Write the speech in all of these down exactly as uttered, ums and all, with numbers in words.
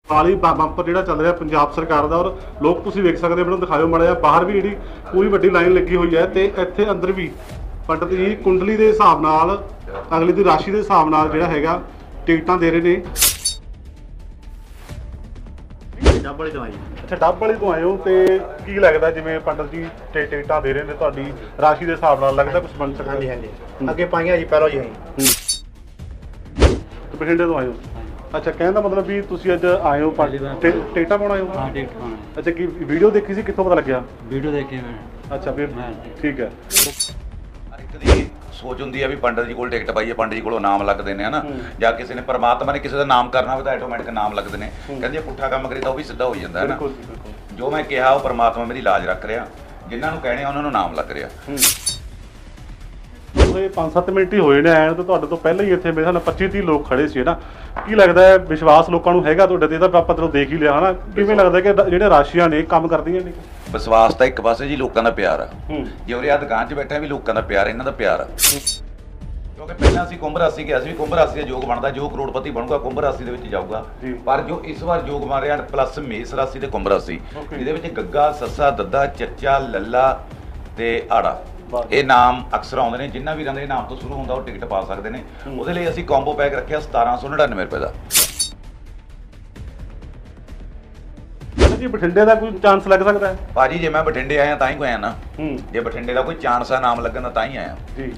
वाली बंपर जो चल रहा पंजाब सरकार का और लोग तुम वेख सकते हो दिखाओ माड़ा बाहर भी जी पूरी वड्डी लाइन लगी हुई है तो इत्थे अंदर भी पंडित जी कुंडली के हिसाब नाल अगले की राशि के हिसाब नाल जिहड़ा हैगा टिकटां दे रहे हैं। डब वाली तो आई अच्छा डब वाली तो आए हो तो की लगता जिवें पंडित जी टिकटां दे रहे हैं तुहाडी राशि के हिसाब नाल लगता कुछ बन सकता? हाँ जी हाँ जी अगे पाइयां जी पहलो जी आई तो बठिंडे तो आए हो। अच्छा कहने का मतलब भी तुसी अज आए हो टिकटां पाउण आए हो? हाँ टिकट पाउण। अच्छा की वीडियो देखी सी कित्थों पता लग्या? वीडियो देखी मैं। अच्छा फिर ठीक है। ਇੱਕ ਦੀ ਸੋਚ ਹੁੰਦੀ ਹੈ ਵੀ ਪੰਡਤ ਜੀ ਕੋਲ ਟਿਕਟ ਪਾਈਏ, ਪੰਡਤ ਜੀ ਕੋਲੋਂ ਨਾਮ ਲੱਗਦੇ ਨੇ ਹਨਾ, ਜਾਂ ਕਿਸੇ ਨੇ ਪਰਮਾਤਮਾ ਨੇ ਕਿਸੇ ਦਾ ਨਾਮ ਕਰਨਾ ਹੋਵੇ ਤਾਂ ਆਟੋਮੈਟਿਕ ਨਾਮ ਲੱਗਦੇ ਨੇ। ਕਹਿੰਦੇ ਪੁੱਠਾ ਕੰਮ ਕਰੇ ਤਾਂ ਉਹ ਵੀ ਸਿੱਧਾ ਹੋ ਜਾਂਦਾ ਹੈ ਨਾ। ਜੋ ਮੈਂ ਕਿਹਾ ਉਹ ਪਰਮਾਤਮਾ ਮੇਰੀ ਲਾਜ ਰੱਖ ਰਿਹਾ, ਜਿਨ੍ਹਾਂ ਨੂੰ ਕਹਿਣੇ ਉਹਨਾਂ ਨੂੰ ਨਾਮ ਲੱਗ ਰਿਹਾ। पांच सत्त मिनट ही होए ने आए तो तुहाडे तो पहले ही इत्थे मेरे ख्याल पच्ची तीह लोग खड़े सी ना। की लगता है विश्वास लोगों को हैगा तुहाडे ते? आपां चलो देख ही लिया है ना, किवें लगदा कि जिहड़े राशियां ने काम करदियां ने? ਵਿਸ਼ਵਾਸ ਤਾਂ ਇੱਕ ਪਾਸੇ ਜੀ ਲੋਕਾਂ ਦਾ ਪਿਆਰ ਆ, ਜੇ ਉਰੇ ਆ ਦੁਕਾਨ 'ਚ ਬੈਠੇ ਵੀ ਲੋਕਾਂ ਦਾ ਪਿਆਰ, ਇਹਨਾਂ ਦਾ ਪਿਆਰ ਆ। ਕਿਉਂਕਿ ਪਹਿਲਾਂ ਅਸੀਂ ਕੁੰਭ ਰਾਸ਼ੀ ਗਿਆ ਸੀ, ਕੁੰਭ ਰਾਸ਼ੀ ਦਾ ਯੋਗ ਬਣਦਾ, ਜੋ ਕਰੋੜਪਤੀ ਬਣੂਗਾ ਕੁੰਭ ਰਾਸ਼ੀ ਦੇ ਵਿੱਚ ਜਾਊਗਾ। ਪਰ ਜੋ ਇਸ ਵਾਰ ਯੋਗ ਬਣ ਰਿਹਾ ਪਲੱਸ ਮੇਸ ਰਾਸ਼ੀ ਤੇ ਕੁੰਭ ਰਾਸ਼ੀ, ਇਹਦੇ ਵਿੱਚ ਗੱਗਾ, ਸੱਸਾ, ਦੱਦਾ, ਚੱਚਾ, ਲੱਲਾ ਤੇ ਆੜਾ ਇਹ ਨਾਮ ਅਕਸਰ ਆਉਂਦੇ ਨੇ। ਜਿੰਨਾ ਵੀ ਰੰਗ ਦੇ ਨਾਮ ਤੋਂ ਸ਼ੁਰੂ ਹੁੰਦਾ ਉਹ ਟਿਕਟ ਪਾ ਸਕਦੇ ਨੇ। ਉਹਦੇ ਲਈ ਅਸੀਂ ਕੰਬੋ ਪੈਕ ਰੱਖਿਆ ਸਤਾਰਾਂ ਸੌ ਨੜਿਨਵੇਂ ਰੁਪਏ ਦਾ। जी बठिंडे का कोई चांस लग सकता है? भाजी जे मैं बठिंडे आया तां ही कोई आया ना, जे बठिंडे का कोई चांस है नाम लगन तां ही आया जी।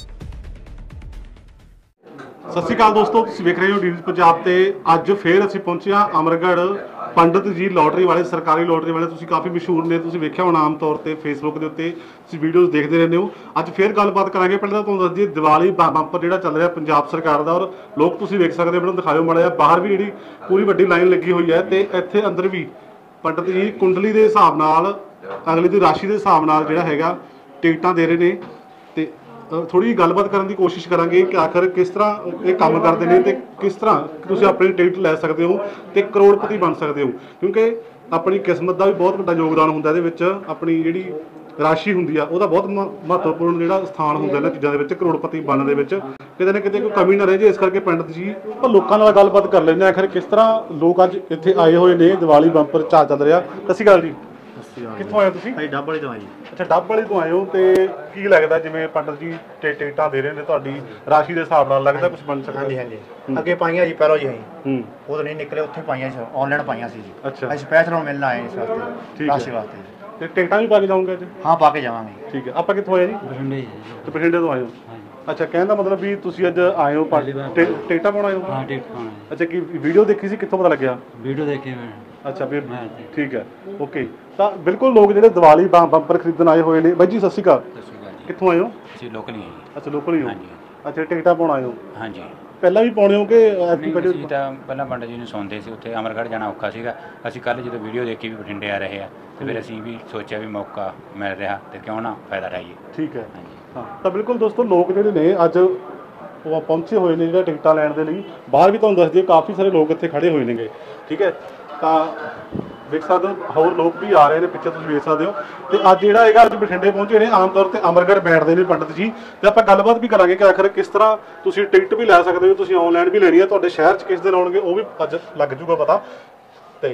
सत श्री अकाल दोस्तों, तुसीं वेख रहे हो डी पंजाब ते अज फिर असीं पहुंचे हाँ अमरगढ़। पंडित जी लॉटरी वाले, सरकारी लॉटरी वाले तुसीं काफ़ी मशहूर ने, तुसीं वेख्या होना आम तौर पर फेसबुक के उत्ते तुसीं वीडियोज़ देखते रहते हो। अज फिर गलबात करांगे। पहले तो तुहानूं दस दईए दिवाली बंपर जिहड़ा चल रहा पंजाब सरकार का और लोग तुसीं वेख सकते हो, दिखाओ माड़ा बाहर भी जी पूरी वड्डी लाइन लगी हुई है तो इत्थे अंदर भी पंडित जी कुंडली के हिसाब नाल अगले की राशि के हिसाब नाल जिहड़ा हैगा टिकटां दे रहे हैं। तो थोड़ी गलबात करने की कोशिश करांगे कि आखिर किस तरह ये काम करते हैं तो किस तरह तुसीं अपनी टिकट लै सकते हो तो करोड़पति बन सकते हो। क्योंकि अपनी किस्मत का भी बहुत बड़ा योगदान होंदा इहदे विच, अपनी जिहड़ी राशि हुंदी आ उहदा बहुत महत्वपूर्ण जिहड़ा स्थान हुंदा इन्हां चीज़ां दे विच करोड़पति बनने दे विच किते ना किते कोई कमी ना रह जाए। इस करके पंडित जी पर लोकां नाल गलबात कर लैंदे आखिर किस तरह लोग अज इत्थे आए हुए ने। दिवाली बंपर चा चल रहा। सत श्री अकाल जी, कित्थों आए तुसीं? डब वाली तो आई अच्छा डब वाली तो आए हो तो की लगता जिवें पंडित जी टिकटां दे रहे हैं तुहाडी राशि के हिसाब नाल लगता कुछ बन सकता? हाँ जी हाँ जी अगे पाइयां जी पहलो जी आई वो तो नहीं निकले, उत्थे पाइयां ऑनलाइन पाइयां सी जी। अच्छा स्पेशल मिलना आए इस वास्ते राशि वास्ते। तो टिकटां भी पा के जाऊंगे अज? हाँ पा के जावांगे। ठीक है। आप कित्थों आए जी? बठिंडे। तो बठिंडे तो आए हो। अच्छा कहने का मतलब भी तुसीं अज आए हो टिकटां पाउण आए हो? हाँ टिकट पाउण। अच्छा की वीडियो देखी सी कित्थों पता लग्या? वीडियो देखी मैं। अच्छा फिर ठीक है ओके। तो बिल्कुल लोग जिहड़े दिवाली बंपर खरीदण आए हुए ने। बाई जी सत श्री अकाल, कित्थों आए हो? जी लोकल ही। अच्छा लोकल ही हो। अच्छा टिकटां पाउण आए हो? हाँ जी। ਪਹਿਲਾਂ ਵੀ ਪਾਉਣੇ ਹੋ ਕਿ ਅਸੀਂ ਤਾਂ ਪਹਿਲਾਂ ਪੰਡਤ ਜੀ ਨੂੰ ਸੁਣਦੇ ਸੀ, ਉੱਥੇ ਅਮਰਗੜ੍ਹ ਜਾਣਾ ਔਖਾ ਸੀਗਾ। ਅਸੀਂ ਕੱਲ੍ਹ ਜਦੋਂ ਵੀਡੀਓ ਦੇਖੀ ਵੀ ਬਠਿੰਡੇ ਆ ਰਹੇ ਆ ਤੇ ਫਿਰ ਅਸੀਂ ਵੀ ਸੋਚਿਆ ਵੀ ਮੌਕਾ ਮਿਲ ਰਿਹਾ ਤੇ ਕਿਉਂ ਨਾ ਫਾਇਦਾ ਉਠਾਈਏ। ਠੀਕ ਹੈ ਹਾਂ। ਤਾਂ ਬਿਲਕੁਲ ਦੋਸਤੋ ਲੋਕ ਜਿਹੜੇ ਨੇ ਅੱਜ ਉਹ ਪਹੁੰਚੇ ਹੋਏ ਨੇ ਜਿਹੜਾ ਟਿਕਟਾਂ ਲੈਣ ਦੇ ਲਈ। ਬਾਹਰ ਵੀ ਤੁਹਾਨੂੰ ਦੱਸ ਦਈਏ ਕਾਫੀ ਸਾਰੇ ਲੋਕ ਇੱਥੇ ਖੜੇ ਹੋਏ ਨੇਗੇ। ਠੀਕ ਹੈ ਤਾਂ देख सकते हो होर लोग भी आ रहे हैं पिछले, तुम देख सकते हो। तो अज जो है अज बठिंडे पहुंचे ने आम तौर पर अमरगढ़ बैठते हैं पंडित जी। तो आप गलबात भी करांगे कि आखिर किस तरह तुम टिकट भी लै सकते हो, तुम ऑनलाइन भी लेनी है, तुहाडे शहर च किस दिन आउणगे वो भी अज लग जूगा पता। तो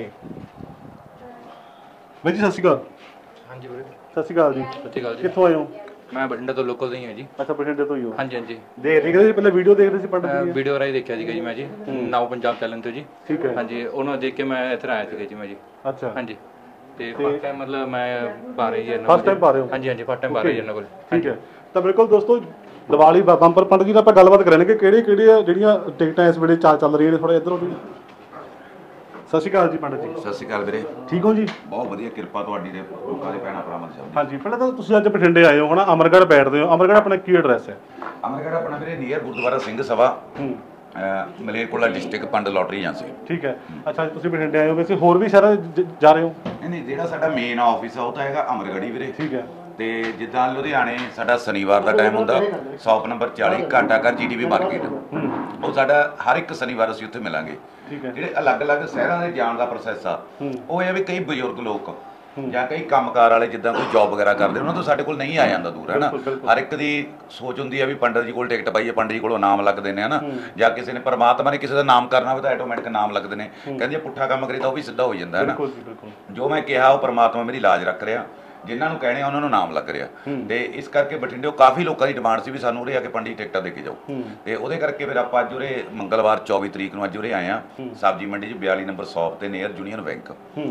भाई जी सत श्री अकाल। हाँ जी वीरे सत श्री अकाल जी। सत श्री अकाल जी। कित्थों आए हो? मैं बठिंडे तो लोकल ही हूँ जी। अच्छा बठिंडे तो ही हो? हाँ जी हाँ जी। देख रहे पहले वीडियो देख रहे थे पंडित जी? वीडियो राही देखा जी मैं जी नाउ पंजाब चैनल तो जी। ठीक है। हाँ जी उन्होंने देख के मैं इधर आया था जी मैं जी। अच्छा हाँ जी ਤੇ ਫਸਟ ਟਾਈਮ ਮਤਲਬ ਮੈਂ ਪਾ ਰਹੀ ਹੈ ਨਾ। ਫਸਟ ਟਾਈਮ ਪਾ ਰਹੇ ਹੋ? ਹਾਂਜੀ ਹਾਂਜੀ ਫਸਟ ਟਾਈਮ ਪਾ ਰਹੀ ਹੈ ਨਾ ਕੋਲ। ਠੀਕ ਹੈ। ਤਾਂ ਬਿਲਕੁਲ ਦੋਸਤੋ ਦੀਵਾਲੀ ਬੰਪਰ ਪੰਡਤ ਜੀ ਨਾਲ ਆਪਾਂ ਗੱਲਬਾਤ ਕਰਾਂਗੇ ਕਿ ਕਿਹੜੇ ਕਿਹੜੇ ਜਿਹੜੀਆਂ ਟਿਕਟਾਂ ਇਸ ਵੇਲੇ ਚੱਲ ਚੱਲ ਰਹੀਆਂ ਨੇ। ਥੋੜਾ ਇੱਧਰੋਂ ਜੀ। ਸਤਿ ਸ਼੍ਰੀ ਅਕਾਲ ਜੀ ਪੰਡਤ ਜੀ। ਸਤਿ ਸ਼੍ਰੀ ਅਕਾਲ ਵੀਰੇ। ਠੀਕ ਹੋ ਜੀ? ਬਹੁਤ ਵਧੀਆ ਕਿਰਪਾ ਤੁਹਾਡੀ ਦੇ ਲੋਕਾਂ ਦੇ ਭੈਣਾਂ ਭਰਾਵਾਂ ਦੀ ਸਭ। ਹਾਂਜੀ ਪਹਿਲਾਂ ਤਾਂ ਤੁਸੀਂ ਅੱਜ ਬਠਿੰਡੇ ਆਏ ਹੋ ਹਨਾ, ਅਮਰਗੜ੍ਹ ਬੈਠਦੇ ਹੋ। ਅਮਰਗੜ੍ਹ ਆਪਣਾ ਕੀ ਐਡਰੈਸ ਹੈ? ਅਮਰਗੜ੍ਹ ਆਪਣਾ ਵੀਰੇ ਨੀਅਰ ਗੁਰਦੁਆਰਾ ਸਿੰਘ ਸਭਾ ਮਲੇਰਕੋਟਲਾ ਡਿਸਟ੍ਰਿਕਟ ਪੰਡ ਲੋਟਰੀ ਏਜੰਸੀ। ਠੀਕ ਹੈ। ਅੱਛਾ ਤੁਸੀਂ ਬਠਿੰਡੇ ਆਏ ਹੋ, ਵੈਸੇ ਹੋਰ ਵੀ ਸ਼ਹਿਰਾਂ ਜਾ ਰਹੇ ਹੋ? ਨਹੀਂ ਨਹੀਂ ਜਿਹੜਾ ਸਾਡਾ ਮੇਨ ਆਫਿਸ ਆ ਉਹ ਤਾਂ ਹੈਗਾ ਅਮਰਗੜ੍ਹ ਹੀ ਵੀਰੇ। ਠੀਕ ਹੈ। ਤੇ ਜਿੱਦਾਂ ਲੁਧਿਆਣੇ ਸਾਡਾ ਸ਼ਨੀਵਾਰ ਦਾ ਟਾਈਮ ਹੁੰਦਾ ਸ਼ਾਪ ਨੰਬਰ ਚਾਲੀ ਘਾਟਾ ਘਰ ਜੀਡੀਪੀ ਮਾਰਕੀਟ, ਉਹ ਸਾਡਾ ਹਰ ਇੱਕ ਸ਼ਨੀਵਾਰ ਅਸੀਂ ਉੱਥੇ ਮਿਲਾਂਗੇ। ਜਿਹੜੇ ਅਲੱਗ-ਅਲੱਗ ਸ਼ਹਿਰਾਂ ਦੇ ਜਾਣ ਦਾ ਪ੍ਰੋਸੈਸ ਆ ਉਹ ਇਹ ਵੀ ਕਈ ਬਜ਼ੁਰਗ ਲੋਕ ਜਾਂ ਕਈ ਕੰਮਕਾਰ ਵਾਲੇ ਜਿੱਦਾਂ ਕੋਈ ਜੌਬ ਵਗੈਰਾ ਕਰਦੇ ਉਹਨਾਂ ਤੋਂ ਸਾਡੇ ਕੋਲ ਨਹੀਂ ਆ ਜਾਂਦਾ ਦੂਰ ਹੈ ਨਾ। ਹਰ ਇੱਕ ਦੀ ਸੋਚ ਹੁੰਦੀ ਹੈ ਵੀ ਪੰਡਤ ਜੀ ਕੋਲ ਟਿਕਟ ਪਾਈਏ, ਪੰਡਤ ਜੀ ਕੋਲੋਂ ਨਾਮ ਲੱਗਦੇ ਨੇ ਹਨਾ, ਜਾਂ ਕਿਸੇ ਨੇ ਪਰਮਾਤਮਾ ਨੇ ਕਿਸੇ ਦਾ ਨਾਮ ਕਰਨਾ ਹੋਵੇ ਤਾਂ ਆਟੋਮੈਟਿਕ ਨਾਮ ਲੱਗਦੇ ਨੇ। ਕਹਿੰਦੇ ਜੇ ਪੁੱਠਾ ਕੰਮ ਕਰੇ ਤਾਂ ਉਹ ਵੀ ਸਿੱਧਾ ਹੋ ਜਾਂਦਾ ਹੈ ਨਾ। ਜੋ ਮੈਂ ਕਿਹਾ ਉਹ ਪਰਮਾਤਮਾ ਮੇਰੀ ਲਾਜ ਰੱਖ ਰਿਹਾ, ਜਿਨ੍ਹਾਂ ਨੂੰ ਕਹਿਣੇ ਉਹਨਾਂ ਨੂੰ ਨਾਮ ਲੱਗ ਰਿਹਾ। ਤੇ ਇਸ ਕਰਕੇ ਬਠਿੰਡੇ ਕਾਫੀ ਲੋਕਾਂ ਦੀ ਡਿਮਾਂਡ ਸੀ ਵੀ ਸਾਨੂੰ ਉਰੇ ਆ ਕੇ ਪੰਡਿਤ ਟਿਕਟਾਂ ਦੇ ਕੇ ਜਾਓ, ਤੇ ਉਹਦੇ ਕਰਕੇ ਫਿਰ ਆਪਾਂ ਅੱਜ ਉਰੇ ਮੰਗਲਵਾਰ ਚੌਵੀ ਤਰੀਕ ਨੂੰ ਅੱਜ ਉਰੇ ਆਏ ਆ ਸਬਜ਼ੀ ਮੰਡੀ 'ਚ ਬਿਆਲੀ ਨੰਬਰ ਸ਼ੌਪ ਤੇ ਨੀਅਰ ਯੂਨੀਅਨ ਬੈਂਕ।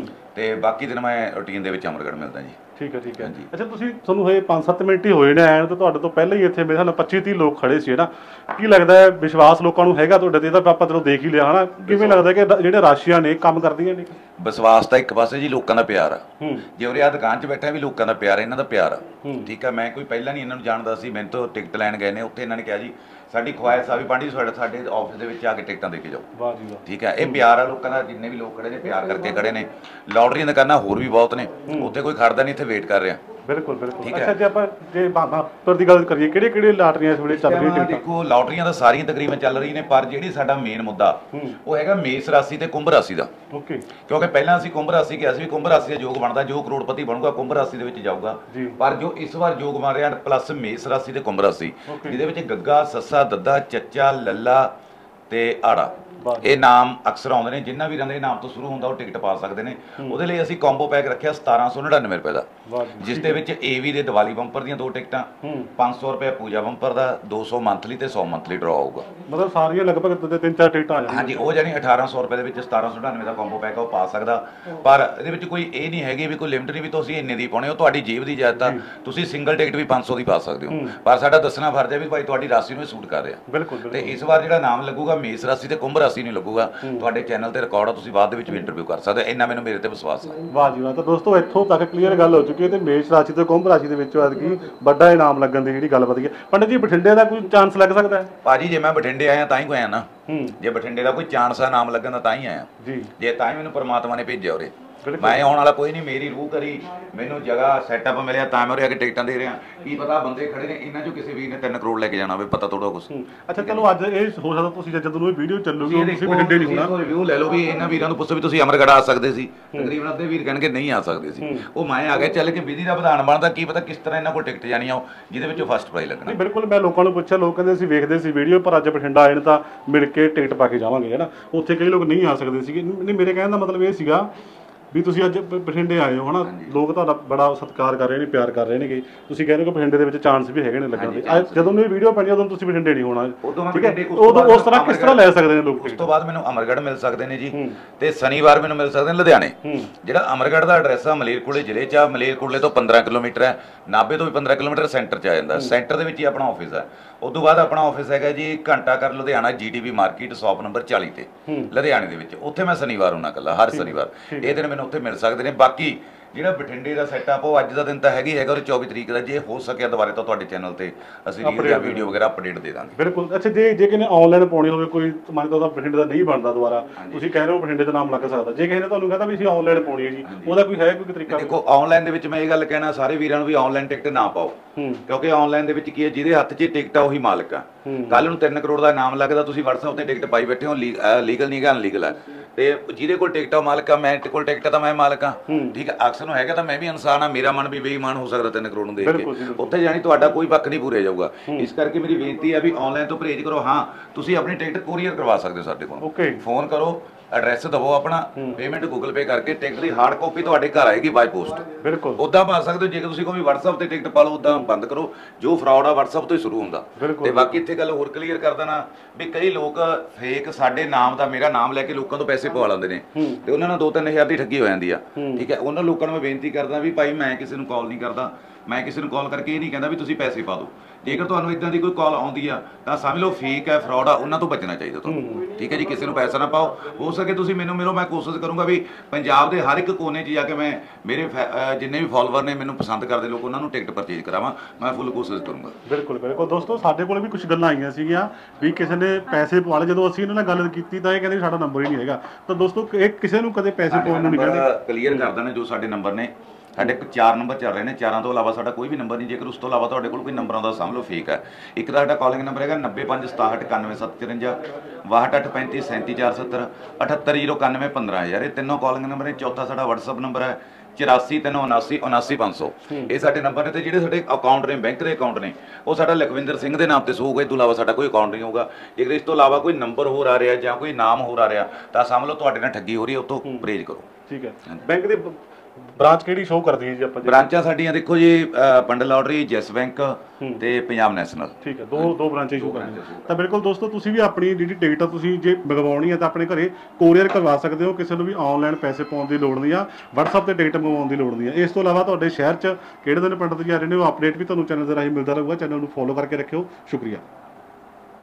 ਤੇ ਬਾਕੀ ਦਿਨ ਮੈਂ ਰੂਟੀਨ ਦੇ ਵਿੱਚ ਅਮਰਗੜ੍ਹ ਮਿਲਦਾ ਜੀ। ਠੀਕ ਹੈ ਠੀਕ ਹੈ। ਅੱਛਾ ਤੁਸੀਂ ਤੁਹਾਨੂੰ ਹੋਏ ਪੰਜ ਸੱਤ ਮਿੰਟ ਹੀ ਹੋਏ ਨੇ ਆਏ ਤੇ ਤੁਹਾਡੇ ਤੋਂ ਪਹਿਲਾਂ ਹੀ ਇੱਥੇ ਮੇਰੇ ਖਿਆਲ ਨਾਲ ਪੱਚੀ ਤੀਹ ਲੋਕ ਖੜੇ ਸੀ ਨਾ। ਕੀ ਲੱਗਦਾ ਹੈ ਵਿਸ਼ਵਾਸ ਲੋਕਾਂ ਨੂੰ ਹੈਗਾ ਤੁਹਾਡੇ ਤੇ? ਇਹਦਾ ਆਪਾਂ ਚਲੋ ਦੇਖ ਹੀ ਲਿਆ ਹਨਾ। ਕਿਵੇਂ ਲੱਗਦਾ ਕਿ ਜਿਹੜੇ ਰਾਸ਼ੀਆਂ ਨੇ ਕੰਮ ਕਰਦੀਆਂ ਨੇ? ਵਿਸ਼ਵਾਸ ਤਾਂ ਇੱਕ ਪਾਸੇ ਜੀ ਲੋਕਾਂ ਦਾ ਪਿਆਰ ਆ। ਜੇ ਉਰੇ ਆ ਦੁਕਾਨ 'ਚ ਬੈਠਾ ਵੀ ਲੋਕਾਂ ਦਾ ਪਿਆਰ, ਇਹਨਾਂ ਦਾ ਪਿਆਰ ਆ। ਠੀਕ ਆ, ਮੈਂ ਕੋਈ ਪਹਿਲਾਂ ਨਹੀਂ ਇਹਨਾਂ ਨੂੰ ਜਾਣਦਾ ਸੀ, ਮੈਨੂੰ ਤੋਂ ਟਿਕਟ ਲੈਣ ਗਏ ਨੇ ਉੱਥੇ ਇਹਨਾਂ ਨੇ ਕਿਹਾ ਜੀ ਸਾਡੀ ਖੁਆਇਸ਼ ਆ ਵੀ ਪੰਡਿਤ ਜੀ ਸਾਡੇ ਆਫਿਸ ਦੇ ਵਿੱਚ ਆ ਕੇ ਟਿਕਟਾਂ ਦੇ ਕੇ ਜਾਓ। ਵਾਹ ਜੀ ਵਾਹ। ਠੀਕ ਹੈ, ਇਹ ਪਿਆਰ ਆ ਲੋਕਾਂ ਦਾ। ਜਿੰਨੇ ਵੀ ਲੋਕ ਖੜੇ ਨੇ ਪਿਆਰ ਕਰਕੇ ਖੜੇ ਨੇ। ਲੋਟਰੀਆਂ ਦਾ ਕਰਨਾ ਹੋਰ ਵੀ ਬਹੁਤ ਨੇ, ਉੱਥੇ ਕੋਈ ਖੜਦਾ ਨਹੀਂ, ਇੱਥੇ ਵੇਟ ਕਰ ਰਿਹਾ। ਬਿਲਕੁਲ ਬਿਲਕੁਲ। ਅੱਛਾ ਜੇ ਆਪਾਂ ਜੇ ਬਾਬਾ ਦੀ ਗੱਲ ਕਰੀਏ ਕਿਹੜੇ ਕਿਹੜੇ ਲਾਟਰੀਆਂ ਇਸ ਵੇਲੇ ਚੱਲ ਰਹੀਆਂ ਨੇ? ਦੇਖੋ ਲੋਟਰੀਆਂ ਤਾਂ ਸਾਰੀਆਂ ਤਕਰੀਬਨ ਚੱਲ ਰਹੀਆਂ ਨੇ, ਪਰ ਜਿਹੜੀ ਸਾਡਾ ਮੇਨ ਮੁੱਦਾ ਉਹ ਹੈਗਾ ਮੇਸ ਰਾਸ਼ੀ ਤੇ ਕੁੰਭ ਰਾਸ਼ੀ ਦਾ। ਓਕੇ। ਕਿਉਂਕਿ ਪਹਿਲਾਂ ਅਸੀਂ ਕੁੰਭ ਰਾਸ਼ੀ ਕਿਹਾ ਸੀ ਵੀ ਕੁੰਭ ਰਾਸ਼ੀ ਦਾ ਯੋਗ ਬਣਦਾ, ਜੋ ਕਰੋੜਪਤੀ ਬਣੂਗਾ ਕੁੰਭ ਰਾਸ਼ੀ ਦੇ ਵਿੱਚ ਜਾਊਗਾ। ਪਰ ਜੋ ਇਸ ਵਾਰ ਯੋਗ ਬਣ ਰਿਹਾ ਪਲੱਸ ਮੇਸ ਰਾਸ਼ੀ ਤੇ ਕੁੰਭ ਰਾਸ਼ੀ, ਜਿਹਦੇ ਵਿੱਚ ਗੱਗਾ, ਸੱਸਾ, ਦੱਦਾ, ਚੱਚਾ, ਲੱਲਾ ਤੇ ਆੜਾ ਇਹ ਨਾਮ ਅਕਸਰ ਆਉਂਦੇ ਨੇ। ਜਿੰਨਾ ਵੀਰਾਂ ਦੇ ਨਾਮ ਤੋਂ ਸ਼ੁਰੂ ਹੁੰਦਾ ਉਹ ਟਿਕਟ ਪਾ ਸਕਦੇ ਨੇ। ਉਹਦੇ ਲਈ ਅਸੀਂ ਕੰਬੋ ਪੈਕ ਰੱਖਿਆ ਸਤਾਰਾਂ ਸੌ ਨੜਿਨਵੇਂ ਰੁਪਏ ਦਾ, ਜਿਸ ਦੇ ਵਿੱਚ ਏਵੀ ਦੇ ਦੀਵਾਲੀ ਬੰਪਰ ਦੀਆਂ ਦੋ ਟਿਕਟਾਂ, ਪੰਜ ਸੌ ਰੁਪਏ ਪੂਜਾ ਬੰਪਰ ਦਾ, ਦੋ ਸੌ ਮੰਥਲੀ ਤੇ ਸੌ ਮੰਥਲੀ ਡਰਾ ਆਊਗਾ। ਮਤਲਬ ਸਾਰੀਆਂ ਲਗਭਗ ਤਿੰਨ ਚਾਰ ਟਿਕਟਾਂ ਆ ਜਾਂਦੀਆਂ। ਹਾਂਜੀ, ਉਹ ਜਾਨੀ ਅਠਾਰਾਂ ਸੌ ਰੁਪਏ ਦੇ ਵਿੱਚ ਸਤਾਰਾਂ ਸੌ ਨੜਿਨਵੇਂ ਦਾ ਕੰਬੋ ਪੈਕ ਉਹ ਪਾ ਸਕਦਾ। ਪਰ ਇਹਦੇ ਵਿੱਚ ਕੋਈ ਇਹ ਨਹੀਂ ਹੈਗੀ ਵੀ ਕੋਈ ਲਿਮਟ ਨਹੀਂ ਵੀ ਤੁਸੀਂ ਇੰਨੇ ਦੀ ਪਾਉਣੇ, ਉਹ ਤੁਹਾਡੀ ਜੇਬ ਦੀ ਜਾਇਦਾਦ ਆ। ਤੁਸੀਂ ਸਿੰਗਲ ਟਿਕਟ ਵੀ ਪੰਜ ਸੌ ਦੀ ਪਾ ਸਕਦੇ ਹੋ, ਪਰ ਸਾਡਾ ਦੱਸਣਾ ਫਰਜ਼ ਹੈ ਵੀ ਭਾਈ ਤੁਹਾਡੀ ਰਾਸ਼ੀ ਨੂੰ ਸੂਟ ਕਰ ਰਿਹਾ। ਬਿਲਕੁਲ। ਤੇ ਇਸ ਵਾਰ ਜਿਹੜਾ ਨਾਮ ਲੱਗੂਗਾ ਮੇਸ ਰਾਸ਼ੀ ਤੇ ਕੁੰਭ ਰਾਸ਼ੀ ਨਹੀਂ ਲੱਗੂਗਾ। ਤੁਹਾਡੇ ਚੈਨਲ ਤੇ ਰਿਕਾਰਡ ਆ, ਤੁਸੀਂ ਬਾਅਦ ਦੇ ਵਿੱਚ ਵੀ ਇੰਟਰਵਿਊ ਕਰ ਸਕਦੇ। ਇੰਨਾ ਮੈਨੂੰ ਮੇਰੇ ਤੇ ਵਿਸ਼ਵਾਸ ਹੈ। ਵਾਹ ਜੀ ਵਾਹ। ਤਾਂ ਦੋਸਤੋ ਇੱਥੋਂ ਤੱਕ ਕਲੀਅਰ ਗੱਲ ਹੋ ਚੁੱਕੀ ਹੈ ਤੇ ਮੇਸ਼ ਰਾਸ਼ੀ ਤੇ ਕੁੰਭ ਰਾਸ਼ੀ ਦੇ ਵਿੱਚੋਂ ਐਤਕੀ ਵੱਡਾ ਇਨਾਮ ਲੱਗਣ ਦੀ ਜਿਹੜੀ ਗੱਲ ਵਧੀ ਹੈ। ਪੰਡਿਤ ਜੀ ਬਠਿੰਡੇ ਦਾ ਕੋਈ ਚਾਂਸ ਲੱਗ ਸਕਦਾ ਹੈ? ਭਾਜੀ ਜੇ ਮੈਂ ਬਠਿੰਡੇ ਆਇਆ ਤਾਂ ਹੀ ਕੋਈ ਆਇਆ ਨਾ। ਜੇ ਬਠਿੰਡੇ ਦਾ ਕੋਈ ਚਾਂਸ ਆ ਨਾਮ ਲੱਗਣ ਦਾ ਤਾਂ ਹੀ ਆਇਆ ਜੀ। ਜੇ ਤਾਂ ਹੀ ਮੈਨੂੰ ਪਰਮਾਤਮਾ ਨੇ ਭੇਜਿਆ ਉਰੇ। ਮੈਂ ਆਉਣ ਵਾਲਾ ਕੋਈ ਨਹੀਂ, ਮੇਰੀ ਰੂਹ ਕਰੀ ਮੈਨੂੰ ਜਗ੍ਹਾ ਸੈਟਅਪ ਮਿਲਿਆ ਤਾਂ ਮੈਂ ਉਰੇ ਆ ਕੇ ਟਿਕਟਾਂ ਦੇ ਰਿਹਾ। ਕੀ ਪਤਾ ਬੰਦੇ ਖੜੇ ਨੇ ਇਹਨਾਂ ਚੋਂ ਕਿਸੇ ਵੀਰ ਨੇ ਤਿੰਨ ਕਰੋੜ ਲੈ ਕੇ ਜਾਣਾ ਹੋਵੇ, ਪਤਾ ਥੋੜਾ ਕੁਛ। ਅੱਛਾ ਚਲੋ ਅੱਜ ਇਹ ਹੋ ਸਕਦਾ ਤੁਸੀਂ ਜਦੋਂ ਨੂੰ ਇਹ ਵੀਡੀਓ ਚੱਲੂਗੀ ਤੁਸੀਂ ਬਠਿੰਡੇ ਨਹੀਂ ਹੋਣਾ। ਰਿਵਿਊ ਲੈ ਲਓ ਵੀ ਇਹਨਾਂ ਵੀਰਾਂ ਨੂੰ ਪੁੱਛੋ ਵੀ ਤੁਸੀਂ ਅਮਰਗੜ੍ਹ ਆ ਸਕਦੇ ਸੀ। ਤਕਰੀਬਨ ਅੱਧੇ ਵੀਰ ਕਹਿਣਗੇ ਨਹੀਂ ਆ ਸਕਦੇ ਸੀ। ਉਹ ਮੈਂ ਆ ਗਿਆ ਚੱਲ ਕੇ ਵਿਧੀ ਦਾ ਵਿਧਾਨ ਬਣਦਾ, ਕੀ ਪਤਾ ਕਿਸ ਤਰ੍ਹਾਂ ਇਹਨਾਂ ਕੋਲ ਟਿਕਟ ਜਾਣੀ ਆ ਜਿਹਦੇ ਵਿੱਚੋਂ ਫਸਟ ਪ੍ਰਾਈਜ਼ ਲੱਗਣਾ। ਬਿਲਕੁਲ। ਮੈਂ ਲੋਕਾਂ ਨੂੰ ਪੁੱਛਿਆ, ਲੋਕ ਕਹਿੰਦੇ ਅਸੀਂ ਵੇਖਦੇ ਸੀ ਵੀਡੀਓ ਪਰ ਅੱਜ ਬਠਿੰਡਾ ਆਏ ਨੇ ਤਾਂ ਮਿਲ ਕੇ ਟਿਕਟ ਪਾ ਕੇ ਜਾਵਾਂਗੇ ਹੈ ਨਾ। ਉੱਥੇ ਕਈ ਲੋਕ ਨਹੀਂ ਆ ਸਕਦੇ ਸੀਗੇ। ਨਹੀਂ, ਮੇਰੇ ਕਹਿਣ ਦਾ ਮਤਲਬ ਇਹ ਸੀਗਾ ਵੀ ਤੁਸੀਂ ਅੱਜ ਬਠਿੰਡੇ ਆਏ ਹੋ ਹਨਾ, ਲੋਕ ਤੁਹਾਡਾ ਬੜਾ ਸਤਿਕਾਰ ਕਰ ਰਹੇ ਨੇ, ਪਿਆਰ ਕਰ ਰਹੇ ਨੇ। ਤੁਸੀਂ ਕਹਿੰਦੇ ਹੋ ਕਿ ਬਠਿੰਡੇ ਦੇ ਵਿੱਚ ਚਾਂਸ ਵੀ ਹੈਗੇ ਨੇ ਲੱਗਣ ਦੇ। ਜਦੋਂ ਇਹ ਵੀਡੀਓ ਪੈਣੀ ਉਦੋਂ ਤੁਸੀਂ ਬਠਿੰਡੇ ਨਹੀਂ ਹੋਣਾ। ਠੀਕ ਹੈ, ਉਦੋਂ ਉਸ ਤਰ੍ਹਾਂ ਕਿਸ ਤਰ੍ਹਾਂ ਲੈ ਸਕਦੇ ਨੇ ਲੋਕ? ਉਸ ਤੋਂ ਬਾਅਦ ਮੈਨੂੰ ਅਮਰਗੜ੍ਹ ਮਿਲ ਸਕਦੇ ਨੇ ਜੀ, ਤੇ ਸ਼ਨੀਵਾਰ ਮੈਨੂੰ ਮਿਲ ਸਕਦੇ ਨੇ ਲੁਧਿਆਣੇ। ਜਿਹੜਾ ਅਮਰਗੜ੍ਹ ਦਾ ਐਡਰੈਸ ਆ ਮਲੇਰਕੋਟਲੇ ਜ਼ਿਲ੍ਹੇ 'ਚ ਆ। ਮਲੇਰਕੋਟਲੇ ਤੋਂ ਪੰਦਰਾਂ ਕਿਲੋਮੀਟਰ ਹੈ, ਨਾਭੇ ਤੋਂ ਵੀ ਪੰਦਰਾਂ ਕਿਲੋਮੀਟਰ ਸੈਂਟਰ 'ਚ ਆ ਜਾਂਦਾ। ਸੈਂਟਰ ਦੇ ਵਿੱਚ ਹੀ ਆਪਣਾ ਆਫਿਸ ਹੈ। ਉਸ ਤੋਂ ਬਾਅਦ ਆਪਣਾ ਆਫਿਸ ਹੈਗਾ ਜੀ ਘੰਟਾ ਘਰ Ludhiana G T V market shop number ਚਾਲੀ ਤੇ ਲੁਧਿਆਣੇ ਦੇ ਵਿੱਚ। ਉੱਥੇ ਮੈਂ ਸ਼ਨੀਵਾਰ ਹੁੰਦਾ ਇਕੱਲਾ, ਹਰ ਸ਼ਨੀਵਾਰ। ਇਹ ਦਿਨ ਮੈਨੂੰ ਉੱਥੇ ਮਿਲ ਸਕਦੇ ਨੇ। ਬਾਕੀ ਜਿਹੜਾ ਬਠਿੰਡੇ ਦਾ ਸੈਟਅਪ ਉਹ ਅੱਜ ਦਾ ਦਿਨ ਤਾਂ ਹੈਗੀ ਹੈਗਾ, ਉਹ ਚੌਵੀ ਤਰੀਕ ਦਾ। ਜੇ ਹੋ ਸਕਿਆ ਦੁਬਾਰੇ ਤਾਂ ਤੁਹਾਡੇ ਚੈਨਲ ਤੇ ਅਸੀਂ ਰੀਲ ਜਾਂ ਵੀਡੀਓ ਵਗੈਰਾ ਅਪਡੇਟ ਦੇ ਦਾਂਗੇ। ਬਿਲਕੁਲ। ਅੱਛਾ ਜੇ ਜੇ ਕਿਨੇ ਆਨਲਾਈਨ ਪਾਉਣੀ ਹੋਵੇ, ਕੋਈ ਮੰਨ ਲਓ ਉਹਦਾ ਬਠਿੰਡੇ ਦਾ ਨਹੀਂ ਬਣਦਾ ਦੁਬਾਰਾ, ਤੁਸੀਂ ਕਹਿ ਰਹੇ ਹੋ ਬਠਿੰਡੇ ਦਾ ਨਾਮ ਲੱਗ ਸਕਦਾ। ਜੇ ਕਿਸੇ ਨੇ ਤੁਹਾਨੂੰ ਕਹਿੰਦਾ ਵੀ ਅਸੀਂ ਆਨਲਾਈਨ ਪਾਉਣੀ ਹੈ ਜੀ, ਉਹਦਾ ਕੋਈ ਹੈ ਕੋਈ ਤਰੀਕਾ? ਦੇਖੋ ਆਨਲਾਈਨ ਦੇ ਵਿੱਚ ਮੈਂ ਇਹ ਗੱਲ ਕਹਿਣਾ ਸਾਰੇ ਵੀਰਾਂ ਨੂੰ ਵੀ ਆਨਲਾਈਨ ਟਿਕਟ ਨਾ ਪਾਓ, ਕਿਉਂਕਿ ਆਨਲਾਈਨ ਦੇ ਵਿੱਚ ਕੀ ਹੈ ਜਿਹਦੇ ਹੱਥ 'ਚ ਟਿਕਟ ਆ ਉਹੀ ਮਾਲਕ ਆ। ਕੱਲ ਨੂੰ ਤਿੰਨ ਕਰੋੜ ਦਾ ਇਨਾਮ ਲੱਗਦਾ, ਤੁਸੀਂ WhatsApp ਤੇ ਟਿਕਟ ਪਾਈ ਬੈਠੇ ਹੋ, ਲੀਗਲ ਨਹੀਂ ਹੈਗਾ, ਅਨਲੀਗਲ ਹੈ। ਤੇ ਜਿਹਦੇ ਕੋਲ ਟਿਕਟ ਆ ਮਾਲਕ ਆ, ਮੈਂ ਕੋਲ ਟਿਕਟ ਤਾਂ ਮੈਂ ਮਾਲਕ ਆ। ਠੀਕ ਹੈ, ਅਕਸਰ ਨੂੰ ਹੈਗਾ ਤਾਂ ਮੈਂ ਵੀ ਇਨਸਾਨ ਆ, ਮੇਰਾ ਮਨ ਵੀ ਬੇਈਮਾਨ ਹੋ ਸਕਦਾ ਤਿੰਨ ਕਰੋੜ ਨੂੰ ਦੇਖ ਕੇ। ਉੱਥੇ ਜਾਣੀ ਤੁਹਾਡਾ ਕੋਈ ਪੱਖ ਨਹੀਂ ਪੂਰਿਆ ਜਾਊਗਾ। ਇਸ ਕਰਕੇ ਮੇਰੀ ਬੇਨਤੀ ਆ ਵੀ ਆਨਲਾਈਨ ਤੋਂ ਪਰਹੇਜ਼ ਕਰੋ। ਹਾਂ ਤੁਸੀਂ ਆਪਣੀ ਟਿਕਟ ਕੋਰੀਅਰ ਕਰਵਾ ਸਕਦੇ ਹੋ ਸਾਡੇ ਕੋਲ। ਫੋਨ ਕਰੋ, ਐਡਰੈਸ ਦਵੋ ਆਪਣਾ, ਪੇਮੈਂਟ ਗੂਗਲ ਪੇ ਕਰਕੇ ਟਿਕਟ ਦੀ ਹਾਰਡ ਕਾਪੀ ਤੁਹਾਡੇ ਘਰ ਆਏਗੀ ਬਾਈ ਪੋਸਟ। ਬਿਲਕੁਲ। ਉੱਦਾਂ ਪਾ ਸਕਦੇ ਹੋ। ਜੇ ਤੁਸੀਂ ਕੋਈ WhatsApp ਤੇ ਟਿਕਟ ਪਾ ਲਓ ਉੱਦਾਂ ਬੰਦ ਕਰੋ। ਜੋ ਫਰਾਡ ਆ WhatsApp ਤੋਂ ਹੀ ਸ਼ੁਰੂ ਹੁੰਦਾ। ਤੇ ਬਾਕੀ ਇੱਥੇ ਗੱਲ ਹੋਰ ਕਲੀਅਰ ਕਰ ਦੇਣਾ ਵੀ ਕਈ ਲੋਕ ਫੇਕ ਸਾਡੇ ਨਾਮ ਦਾ ਮੇਰਾ ਨਾਮ ਲੈ ਕੇ ਲੋਕਾਂ ਤੋਂ ਪੈਸੇ ਪਵਾ ਲੈਂਦੇ ਨੇ ਤੇ ਉਹਨਾਂ ਨਾਲ ਦੋ ਤਿੰਨ ਹਜ਼ਾਰ ਦੀ ਠੱਗੀ ਹੋ ਜਾਂਦੀ ਆ। ਠੀਕ ਹੈ, ਉਹਨਾਂ ਲੋਕਾਂ ਨੂੰ ਮੈਂ ਬੇਨਤੀ ਕਰਦਾ ਵੀ ਭਾਈ ਮੈਂ ਕਿਸੇ ਨੂੰ ਕਾਲ ਨਹੀਂ ਕਰਦਾ, ਮੈਂ ਕਿਸੇ ਨੂੰ ਕਾਲ ਕਰਕੇ ਇਹ ਨਹੀਂ ਕਹਿੰਦਾ ਵੀ ਤੁਸੀਂ ਪੈਸੇ ਪਾ ਦਿਓ। ਜੇਕਰ ਤੁਹਾਨੂੰ ਇਦਾਂ ਦੀ ਕੋਈ ਕਾਲ ਆਉਂਦੀ ਆ ਤਾਂ ਸਮਝ ਲਓ ਫੇਕ ਹੈ, ਫਰਾਡ ਆ, ਉਹਨਾਂ ਤੋਂ ਬਚਣਾ ਚਾਹੀਦਾ ਤੁਹਾਨੂੰ। ਠੀਕ ਹੈ ਜੀ, ਕਿਸੇ ਨੂੰ ਪੈਸਾ ਨਾ ਪਾਓ। ਹੋ ਸਕੇ ਤੁਸੀਂ ਮੈਨੂੰ ਮਿਲੋ, ਮੈਂ ਕੋਸ਼ਿਸ਼ ਕਰੂੰਗਾ ਵੀ ਪੰਜਾਬ ਦੇ ਹਰ ਇੱਕ ਕੋਨੇ 'ਚ ਜਾ ਕੇ ਮੈਂ ਮੇਰੇ ਜਿੰਨੇ ਵੀ ਫਾਲੋਅਰ ਨੇ ਮੈਨੂੰ ਪਸੰਦ ਕਰਦੇ ਲੋਕ ਉਹਨਾਂ ਨੂੰ ਟਿਕਟ ਪਰਚੇਜ ਕਰਾਵਾਂ। ਮੈਂ ਫੁੱਲ ਕੋਸ਼ਿਸ਼ ਕਰੂੰਗਾ। ਬਿਲਕੁਲ ਬਿਲਕੁਲ। ਦੋਸਤੋ ਸਾਡੇ ਕੋਲ ਵੀ ਕੁਝ ਗੱਲਾਂ ਆਈਆਂ ਸੀਗੀਆਂ ਵੀ ਕਿਸੇ ਨੇ ਪੈਸੇ ਪਵਾ ਲਏ। ਜਦੋਂ ਅਸੀਂ ਇਹਨਾਂ ਨਾਲ ਗੱਲ ਕੀਤੀ ਤਾਂ ਇਹ ਕਹਿੰਦੇ ਸਾਡਾ ਨੰਬਰ ਹੀ ਨਹੀਂ ਹੈਗਾ। ਤਾਂ ਦੋਸਤੋ ਇਹ ਕਿਸੇ ਨੂੰ ਕਦੇ ਪੈਸੇ ਪਾਉਣ ਨੂੰ ਨਹੀਂ ਕਹਿੰਦੇ। ਕਲੀਅਰ ਕਰ ਦੇਣਾ ਜੋ ਸਾਡੇ ਨੰਬਰ ਨੇ ਸਾਡੇ ਕੋਲ ਚਾਰ ਨੰਬਰ ਚੱਲ ਰਹੇ ਨੇ, ਚਾਰਾਂ ਤੋਂ ਇਲਾਵਾ ਸਾਡਾ ਕੋਈ ਵੀ ਨੰਬਰ ਨਹੀਂ। ਜੇਕਰ ਉਸ ਤੋਂ ਇਲਾਵਾ ਤੁਹਾਡੇ ਕੋਲ ਕੋਈ ਨੰਬਰ ਆਉਂਦਾ ਸਮਝ ਲਓ ਫੇਕ ਹੈ। ਇੱਕ ਤਾਂ ਸਾਡਾ ਕਾਲਿੰਗ ਨੰਬਰ ਹੈਗਾ ਨੱਬੇ ਪੰਜ ਸਤਾਹਠ ਇਕਾਨਵੇਂ ਸੱਤ ਚੁਰੰਜਾ, ਬਾਹਠ ਅੱਠ ਪੈਂਤੀ ਸੈਂਤੀ ਚਾਰ ਸੱਤਰ, ਅਠੱਤਰ ਜ਼ੀਰੋ ਇਕਾਨਵੇਂ ਪੰਦਰਾਂ ਹਜ਼ਾਰ। ਇਹ ਤਿੰਨੋਂ ਕਾਲਿੰਗ ਨੰਬਰ ਨੇ। ਚੌਥਾ ਸਾਡਾ WhatsApp ਨੰਬਰ ਹੈ ਚੁਰਾਸੀ ਤਿੰਨ ਉਨਾਸੀ ਉਨਾਸੀ ਪੰਜ ਸੌ। ਇਹ ਸਾਡੇ ਨੰਬਰ ਨੇ। ਤੇ ਜਿਹੜੇ ਸਾਡੇ ਅਕਾਊਂਟ ਨੇ, ਬੈਂਕ ਦੇ ਅਕਾਊਂਟ ਨੇ, ਉਹ ਸਾਡਾ ਲਖਵਿੰਦਰ ਸਿੰਘ ਦੇ ਨਾਮ ਤੇ ਸ਼ੋ ਹੋਊਗਾ। ਇਸ ਤੋਂ ਇਲਾਵਾ ਸਾਡਾ ਕੋਈ ਅਕਾਊਂਟ ਨਹੀਂ ਹੋਊਗਾ। ਜੇਕਰ ਇਸ ਤੋਂ ਇਲਾਵਾ ਕੋਈ ਨੰਬਰ ਹੋਰ ਆ ਰਿਹਾ ਜਾਂ ਕੋਈ ਨਾਮ ਹੋਰ ਆ ਰਿਹਾ ਤਾਂ ਸਮਝ ਲਓ ਤੁਹਾਡੇ ਨਾਲ ਠੱਗੀ ਹੋ ਰਹੀ ਹੈ, ਉਹ ਤੋਂ ਪਰਹੇਜ਼ ਕਰੋ। ਠੀਕ ਹੈ। ਬੈਂਕ ਦੇ ਬ੍ਰਾਂਚ ਕਿਹੜੀ ਸ਼ੋਅ ਕਰਦੀ ਹੈ ਜੀ ਆਪਾਂ? ਬ੍ਰਾਂਚਾਂ ਸਾਡੀਆਂ ਦੇਖੋ ਜੀ, ਪੰਡਤ ਲੋਟਰੀ, ਯੈਸ ਬੈਂਕ ਤੇ ਪੰਜਾਬ ਨੈਸ਼ਨਲ। ਠੀਕ ਹੈ, ਦੋ ਦੋ ਬ੍ਰਾਂਚਾਂ ਸ਼ੋਅ ਕਰਦੀਆਂ। ਤਾਂ ਬਿਲਕੁਲ ਦੋਸਤੋ, ਤੁਸੀਂ ਵੀ ਆਪਣੀ ਜਿਹੜੀ ਟਿਕਟ ਆ ਤੁਸੀਂ ਜੇ ਮੰਗਵਾਉਣੀ ਹੈ ਤਾਂ ਆਪਣੇ ਘਰੇ ਕੋਰੀਅਰ ਕਰਵਾ ਸਕਦੇ ਹੋ। ਕਿਸੇ ਨੂੰ ਵੀ ਆਨਲਾਈਨ ਪੈਸੇ ਪਾਉਣ ਦੀ ਲੋੜ ਨਹੀਂ ਆ, WhatsApp ਤੇ ਟਿਕਟ ਮੰਗਵਾਉਣ ਦੀ ਲੋੜ ਨਹੀਂ ਆ। ਇਸ ਤੋਂ ਇਲਾਵਾ ਤੁਹਾਡੇ ਸ਼ਹਿਰ 'ਚ ਕਿਹੜੇ ਦਿਨ ਪੰਡਤ ਜੀ ਆ ਰਹੇ ਨੇ ਉਹ ਅਪਡੇਟ ਵੀ ਤੁਹਾਨੂੰ ਚੈਨਲ ਦੇ ਰਾਹੀਂ ਮਿਲਦਾ ਰਹੂਗਾ। ਚੈਨਲ ਨੂੰ ਫੋਲੋ ਕਰਕੇ ਰੱਖਿਓ। ਸ਼ੁਕਰੀਆ।